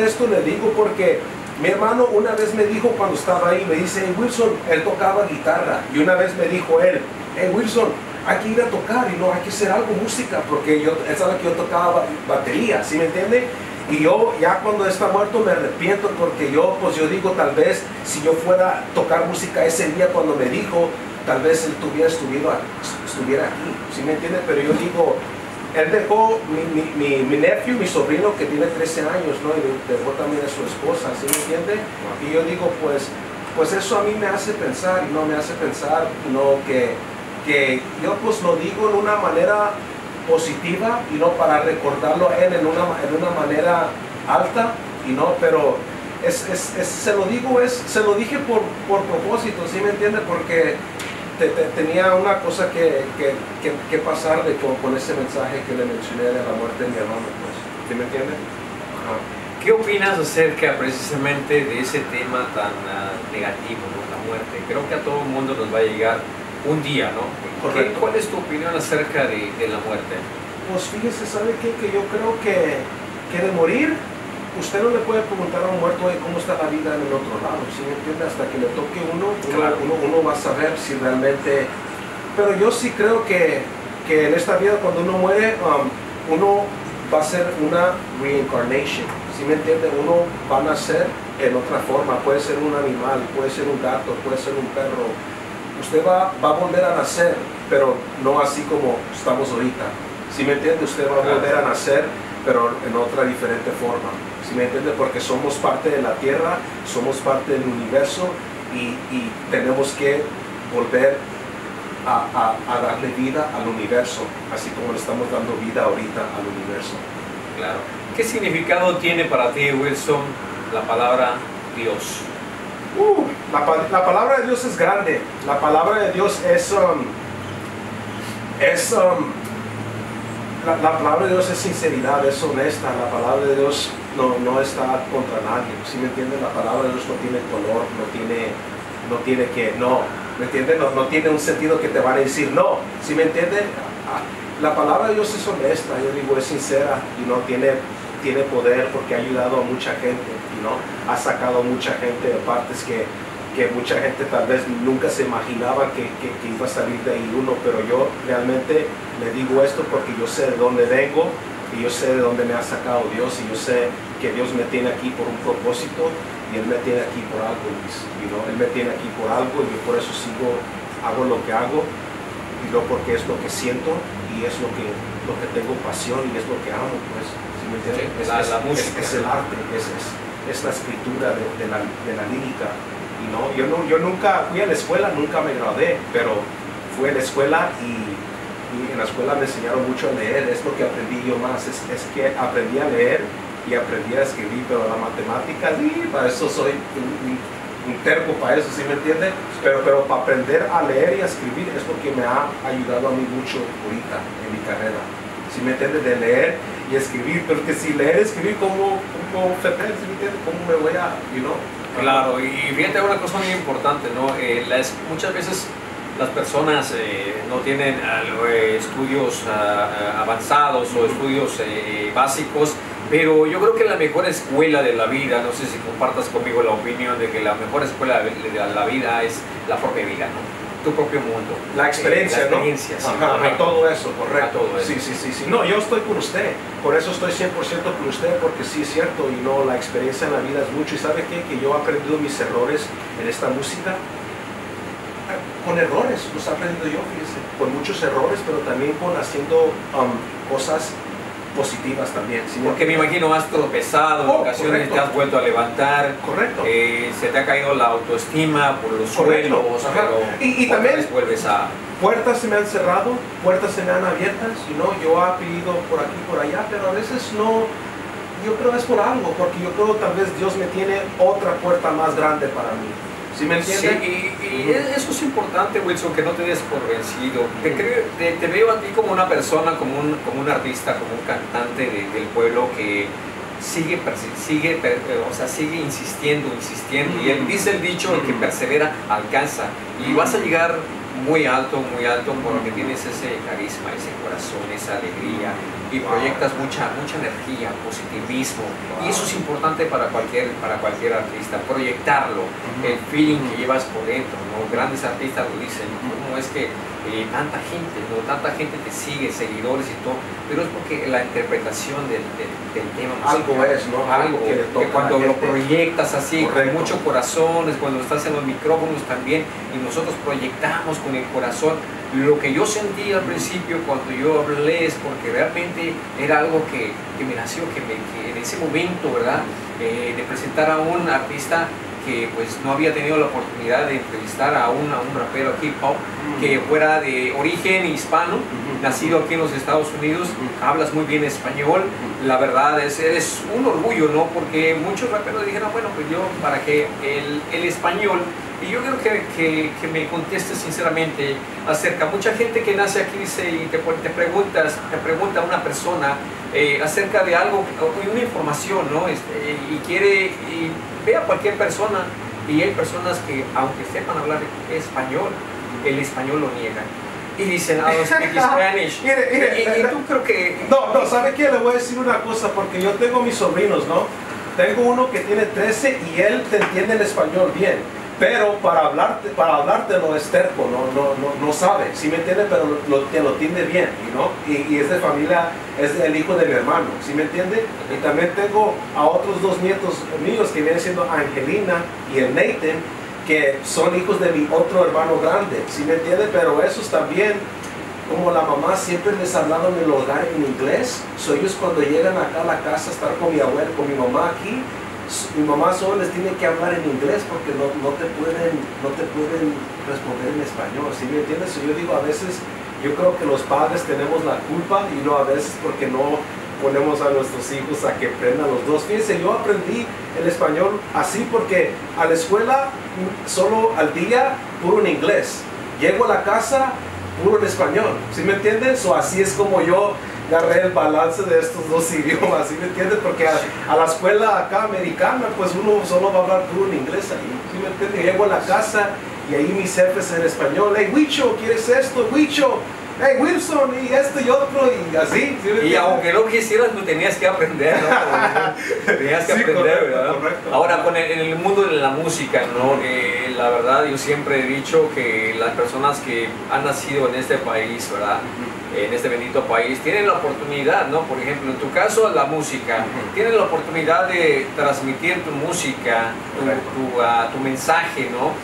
Esto le digo porque mi hermano una vez me dijo cuando estaba ahí, me dice, hey Wilson, él tocaba guitarra. Y una vez me dijo él, hey Wilson, hay que ir a tocar y no, hay que hacer algo, música, porque él sabe que yo tocaba batería, ¿sí me entiende? Y yo ya cuando está muerto me arrepiento porque yo digo, tal vez si yo fuera a tocar música ese día cuando me dijo, tal vez él estuviera aquí, ¿sí me entiende? Pero yo digo, él dejó mi nephew, mi sobrino que tiene 13 años, ¿no? Y dejó también a su esposa, ¿sí me entiende? Y yo digo, pues eso a mí me hace pensar, y no me hace pensar, no, que yo pues lo digo en una manera positiva y no para recordarlo a él en una manera alta, y no, pero se lo dije por propósito, ¿sí me entiende? Porque tenía una cosa que pasar con ese mensaje que le mencioné de la muerte de mi hermano, pues, ¿sí me entiende? ¿Qué opinas acerca precisamente de ese tema tan negativo, ¿no? La muerte? Creo que a todo el mundo nos va a llegar un día, ¿no? ¿Cuál es tu opinión acerca de la muerte? Pues fíjese, ¿sabe qué? Que yo creo que de morir, usted no le puede preguntar a un muerto cómo está la vida en el otro lado, ¿sí me entiende? Hasta que le toque Claro. uno va a saber si realmente... Pero yo sí creo que en esta vida cuando uno muere, uno va a ser una reincarnation, ¿sí me entiende? Uno va a nacer en otra forma, puede ser un animal, puede ser un gato, puede ser un perro. Usted va a volver a nacer, pero no así como estamos ahorita, ¿sí me entiende? Usted va a volver a nacer, pero en otra diferente forma, ¿sí me entiende? Porque somos parte de la tierra, somos parte del universo y tenemos que volver a darle vida al universo, así como le estamos dando vida ahorita al universo. Claro. ¿Qué significado tiene para ti, Wilson, la palabra Dios? La palabra de Dios es grande. La palabra de Dios la palabra de Dios es sinceridad, es honesta. La palabra de Dios no está contra nadie, ¿sí me entienden? La palabra de Dios no tiene color, no tiene que no, ¿me entienden? No tiene un sentido que te van a decir no, ¿sí me entienden? La palabra de Dios es honesta, yo digo, es sincera y no tiene poder porque ha ayudado a mucha gente, ¿no? Ha sacado a mucha gente de partes que mucha gente tal vez nunca se imaginaba que iba a salir de ahí uno, pero yo realmente le digo esto porque yo sé de dónde vengo y yo sé de dónde me ha sacado Dios y yo sé que Dios me tiene aquí por un propósito y Él me tiene aquí por algo, ¿no? Él me tiene aquí por algo y yo por eso hago lo que hago y no porque es lo que siento y es lo que tengo pasión y es lo que amo, pues, ¿sí me entiendes? Sí, la música. Es el arte, es la escritura de la lírica. Y no, yo nunca fui a la escuela, nunca me gradué, pero fui a la escuela y en la escuela me enseñaron mucho a leer, es lo que aprendí yo más, es que aprendí a leer y aprendí a escribir, pero la matemática, sí, para eso soy un terco para eso, ¿sí me entiende? Pero para aprender a leer y a escribir es lo que me ha ayudado a mí mucho ahorita en mi carrera, ¿sí me entiende? De leer y escribir, pero que si leer y escribir, ¿cómo ¿sí me entiende? ¿Cómo me voy a, Claro, y fíjate una cosa muy importante, ¿no? Muchas veces las personas no tienen estudios avanzados o estudios básicos, pero yo creo que la mejor escuela de la vida, no sé si compartas conmigo la opinión de que la mejor escuela de la vida es la propia vida, ¿no? Tu propio mundo. La experiencia, la experiencia, ¿no? sí, Ajá, todo eso, correcto. Todo eso. Sí. No, yo estoy con usted, por eso estoy 100% con usted, porque sí es cierto, y no, la experiencia en la vida es mucho. ¿Y sabe qué? Que yo he aprendido mis errores en esta música, con errores, los he aprendido yo, fíjese, con muchos errores, pero también con haciendo cosas positivas también. ¿Sí? Porque me imagino has tropezado, en ocasiones correcto. te has vuelto a levantar, correcto. Se te ha caído la autoestima por los suelos, pero y también vuelves a... Puertas se me han cerrado, puertas se me han abiertas, y no, yo he pedido por aquí, por allá, pero a veces no, yo creo es por algo, porque yo creo tal vez Dios me tiene otra puerta más grande para mí. ¿Sí me entiendes? Sí, y eso es importante, Wilson, que no te des por vencido. Te veo a ti como una persona, como un artista, como un cantante del pueblo que sigue insistiendo. Y él dice el dicho, el que persevera alcanza. Y vas a llegar muy alto, porque tienes ese carisma, ese corazón, esa alegría y proyectas mucha energía, positivismo, y eso es importante para cualquier artista, proyectarlo, el feeling que llevas por dentro, ¿no? Grandes artistas lo dicen, ¿cómo es que tanta gente te sigue, seguidores y todo? Pero es porque la interpretación del tema musical, algo es, ¿no? Algo que cuando lo proyectas así, correcto, con mucho corazón, es cuando estás en los micrófonos también, y nosotros proyectamos con el corazón. Lo que yo sentí al principio cuando yo hablé es porque realmente era algo que me nació, que en ese momento, ¿verdad? De presentar a un artista que pues no había tenido la oportunidad de entrevistar a un rapero hip hop que fuera de origen hispano, nacido aquí en los Estados Unidos, hablas muy bien español, la verdad es un orgullo, ¿no? Porque muchos raperos dijeron, bueno, pues yo para que el español, y yo quiero que me contestes sinceramente acerca, mucha gente que nace aquí dice y te pregunta a una persona acerca de algo, una información, ¿no? Y ve a cualquier persona, y hay personas que aunque sepan hablar español, el español lo niegan. Y dicen, I don't speak Spanish. Y tú creo que... No, ¿sabe qué? Le voy a decir una cosa, porque yo tengo mis sobrinos, ¿no? Tengo uno que tiene 13 y él te entiende el español bien. Pero para hablártelo es terco, no sabe, ¿sí me entiende? Pero te lo entiende bien, ¿no? Y es de familia, es el hijo de mi hermano, ¿sí me entiende? Y también tengo a otros 2 nietos míos que vienen siendo Angelina y el Nathan, que son hijos de mi otro hermano grande, ¿sí me entiende? Pero esos también, como la mamá siempre les ha hablado en el hogar en inglés, ellos cuando llegan acá a la casa a estar con mi abuela, con mi mamá aquí, mi mamá solo les tiene que hablar en inglés porque no te pueden responder en español, ¿sí me entiendes? Yo digo, a veces yo creo que los padres tenemos la culpa, y no a veces porque no ponemos a nuestros hijos a que aprendan los dos. Fíjense, yo aprendí el español así porque a la escuela solo al día puro en inglés, llego a la casa puro en español, ¿sí me entiendes? O así es como yo agarré el balance de estos dos idiomas, ¿sí me entiendes? Porque a la escuela acá americana, pues uno solo va a hablar puro en inglés ahí, ¿sí me entiendes? Llego a la casa y ahí mis jefes en español, hey Huicho, ¿quieres esto? Huicho, hey Wilson, y esto y otro, y así, ¿sí me entiendes? Y aunque no quisieras, no tenías que aprender, ¿no? Tenías que aprender, correcto, ¿verdad? Correcto. Ahora, en el mundo de la música, ¿no? La verdad, yo siempre he dicho que las personas que han nacido en este país, ¿verdad? En este bendito país, tienen la oportunidad, ¿no? Por ejemplo, en tu caso, la música, tienen la oportunidad de transmitir tu música, tu mensaje, ¿no?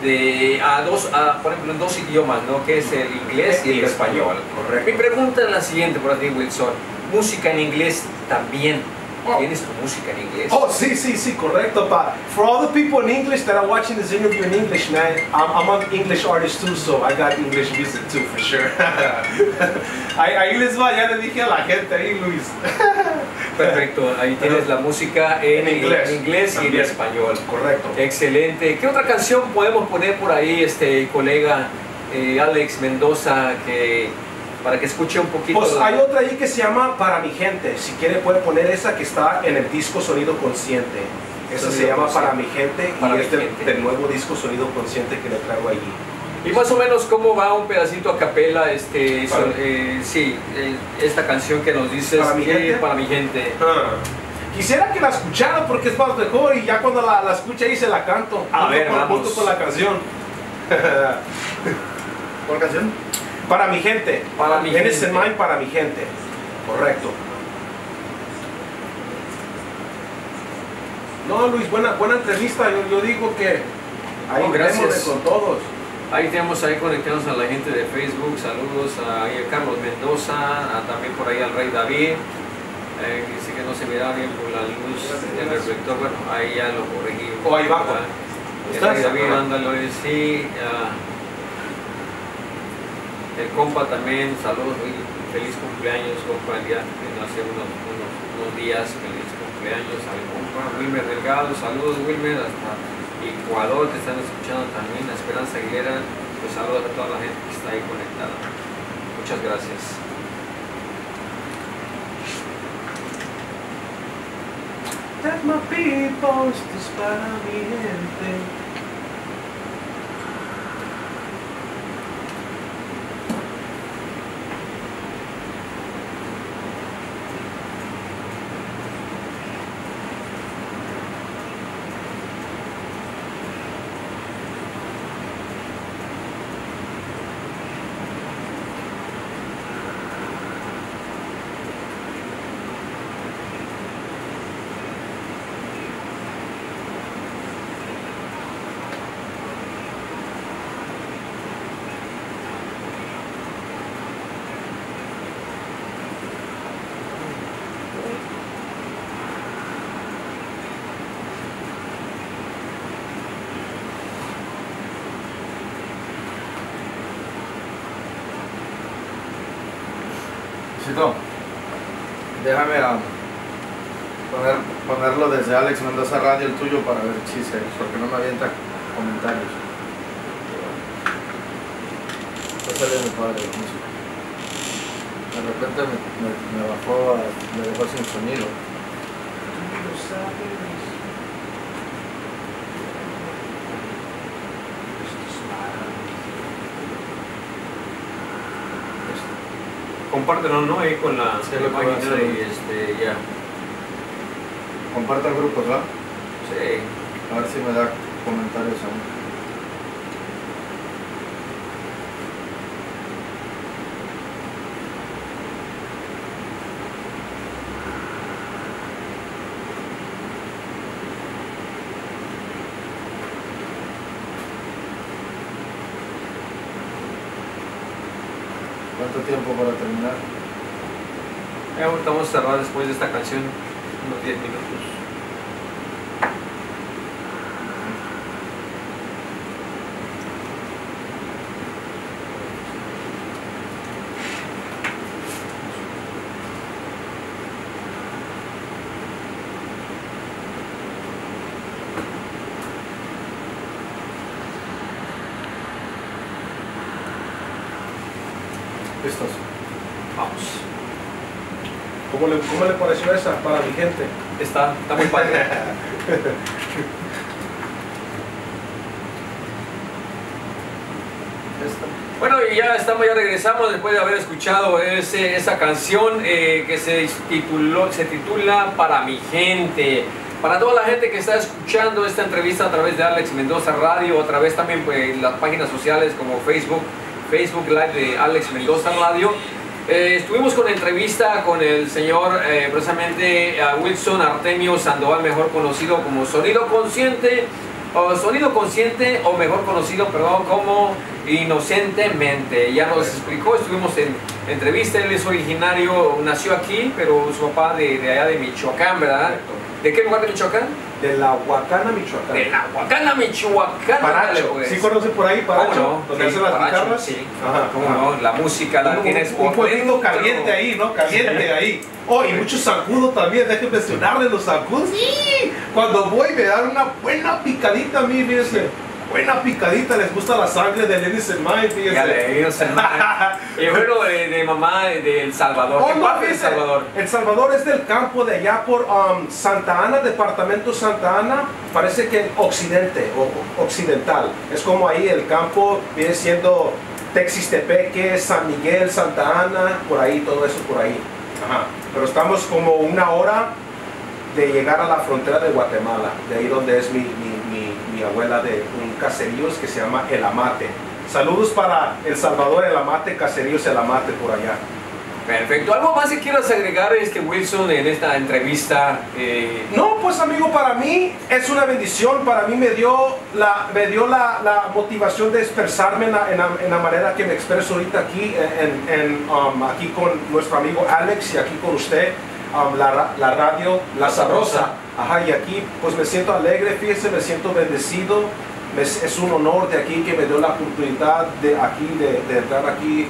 Por ejemplo, en 2 idiomas, ¿no? Que es el inglés y el español. Correcto. Mi pregunta es la siguiente para ti, Wilson. ¿Música en inglés también? ¿Tienes tu música en inglés? Oh, sí, correcto. But for all the people in English that are watching this interview in English, man, I'm an English artist too, so I got English music too, for sure. Ahí les va, ya le dije a la gente ahí, Luis. Perfecto, ahí tienes la música en inglés y en español. Correcto. Excelente. ¿Qué otra canción podemos poner por ahí, colega Alex Mendoza, para que escuche un poquito? Pues hay otra ahí que se llama Para mi gente. Si quiere puede poner esa que está en el disco Sonido Consciente. Esa se llama Para mi gente, y es del nuevo disco Sonido Consciente que le traigo allí. Y más o menos cómo va un pedacito a capela, esta canción que nos dices, Para mi gente. Para mi gente. Quisiera que la escuchara porque es más mejor, y ya cuando la escuche ahí se la canto. Junto con la canción. ¿Cuál canción? Para mi gente. Para mi gente. Innocent Mind, para mi gente. Correcto. No, Luis, buena entrevista. Yo digo que ahí gracias con todos. Ahí tenemos ahí conectados a la gente de Facebook. Saludos a Carlos Mendoza, también por ahí al Rey David. Dice que no se mira bien por la luz del reflector. Bueno, ahí ya lo corregí. Ahí va. El Rey David, ándale, sí. El compa también, saludos, feliz cumpleaños, compa, el día que hace unos días, feliz cumpleaños al compa. Wilmer Delgado, saludos Wilmer, hasta Ecuador te están escuchando también, a Esperanza Aguilera, pues saludos a toda la gente que está ahí conectada. Muchas gracias. That's my people, esto es para mi gente. Luisito, déjame ponerlo desde Alex Mendoza Radio, el tuyo, para ver si se, porque no me avienta comentarios. Pásale a mi padre la música. De repente me bajó, me dejó sin sonido. Compártelo, ¿no? Ahí con la Sí, lo página puedo hacer. y ya. Comparta el grupo, ¿verdad? Sí. A ver si me da comentarios aún. ¿Cuánto tiempo para terminar? Ahorita vamos a cerrar después de esta canción, unos 10 minutos. Listos. Vamos. ¿Cómo le pareció esa para mi gente? Está muy padre. Bueno, y ya regresamos después de haber escuchado esa canción que se titula Para mi gente. Para toda la gente que está escuchando esta entrevista a través de Alex Mendoza Radio, a través también pues, las páginas sociales como Facebook Live de Alex Mendoza Radio. Estuvimos con entrevista con el señor precisamente Wilson Artemio Sandoval, mejor conocido como Sonido Consciente o mejor conocido, perdón, como Inocentemente. Ya nos explicó, estuvimos en entrevista. Él es originario, nació aquí, pero su papá de allá de Michoacán, ¿verdad? Correcto. ¿De qué lugar de Michoacán? De la Huacana, Michoacán. De la Huacana, Michoacán. Paracho. Pues. ¿Sí conoce por ahí Paracho? ¿Cómo no? Donde Sí, hacen las Paracho, guitarras. sí. Ajá, ¿Cómo ajá. no? La música la tienes un pueblito dentro. caliente ahí, ¿no? Caliente ahí. Oh, y mucho zancudo también, déjenme mencionarle los zancudos. ¡Sí! Cuando voy me dan una buena picadita a mí, fíjense. Buena picadita, les gusta la sangre de Innocent Mind, fíjense. Y bueno, de mamá de El Salvador. Oh, ¿Qué no, parte de El fíjense, Salvador? El Salvador es del campo de allá por Santa Ana, departamento Santa Ana, parece que occidente o occidental. Es como ahí el campo viene siendo Texistepeque, San Miguel, Santa Ana, por ahí, todo eso por ahí. Ajá. Pero estamos como una hora de llegar a la frontera de Guatemala, de ahí donde es mi abuela de un caserío que se llama El Amate. Saludos para El Salvador, El Amate, caseríos El Amate por allá. Perfecto. ¿Algo más que quieras agregar, Wilson, en esta entrevista? No, pues amigo, para mí es una bendición. Para mí me dio la motivación de expresarme en la manera que me expreso ahorita aquí, aquí con nuestro amigo Alex y aquí con usted. La radio La Sabrosa. Ajá, y aquí pues me siento alegre, fíjese, me siento bendecido. Es un honor de aquí que me dio la oportunidad de entrar aquí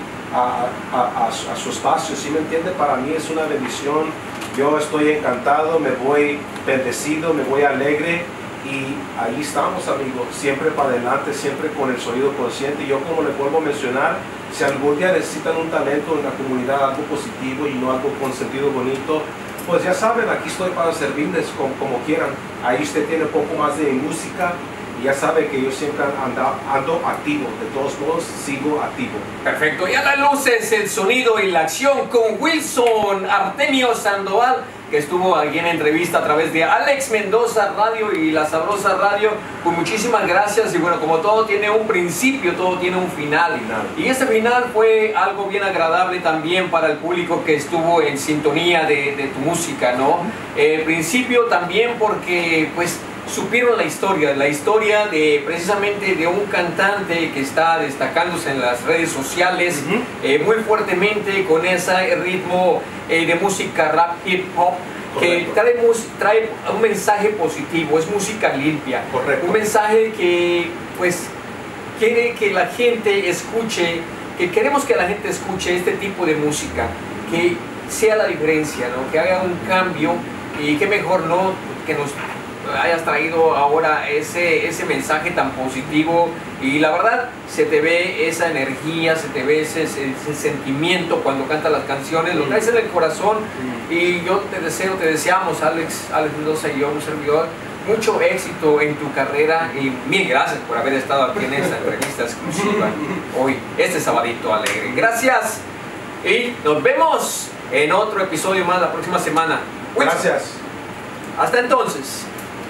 a su espacio, ¿sí me entiende? Para mí es una bendición. Yo estoy encantado, me voy bendecido, me voy alegre. Y ahí estamos, amigos, siempre para adelante, siempre con el sonido consciente. Y yo, como les vuelvo a mencionar, si algún día necesitan un talento en la comunidad, algo positivo y no algo con sentido bonito, pues ya saben, aquí estoy para servirles como quieran. Ahí usted tiene un poco más de música y ya sabe que yo siempre ando activo. De todos modos, sigo activo. Perfecto. Y a las luces, el sonido y la acción con Wilson Artemio Sandoval, que estuvo aquí en entrevista a través de Alex Mendoza Radio y La Sabrosa Radio. Pues muchísimas gracias. Y bueno, como todo tiene un principio, todo tiene un final. Y este final fue algo bien agradable también para el público que estuvo en sintonía de tu música, ¿no? Principio también porque pues supieron la historia de precisamente de un cantante que está destacándose en las redes sociales muy fuertemente con ese ritmo de música rap, hip hop. Correcto. Que trae un mensaje positivo, es música limpia. Correcto. Un mensaje que pues quiere que la gente escuche, que queremos que la gente escuche este tipo de música, que sea la diferencia, ¿no? Que haga un cambio, y qué mejor, ¿no? Que nos hayas traído ahora ese mensaje tan positivo, y la verdad se te ve esa energía, se te ve ese sentimiento cuando cantas las canciones, lo traes en el corazón, y yo te deseamos, Alex Mendoza y yo, un servidor, mucho éxito en tu carrera, y mil gracias por haber estado aquí en esta entrevista exclusiva hoy, este sabadito alegre. Gracias, y nos vemos en otro episodio más la próxima semana. Gracias. Hasta entonces.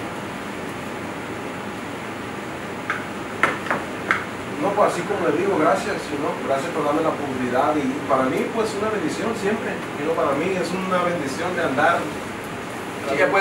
No, pues así como le digo, gracias, gracias por darme la oportunidad, y para mí pues una bendición siempre, para mí es una bendición de andar. Sí,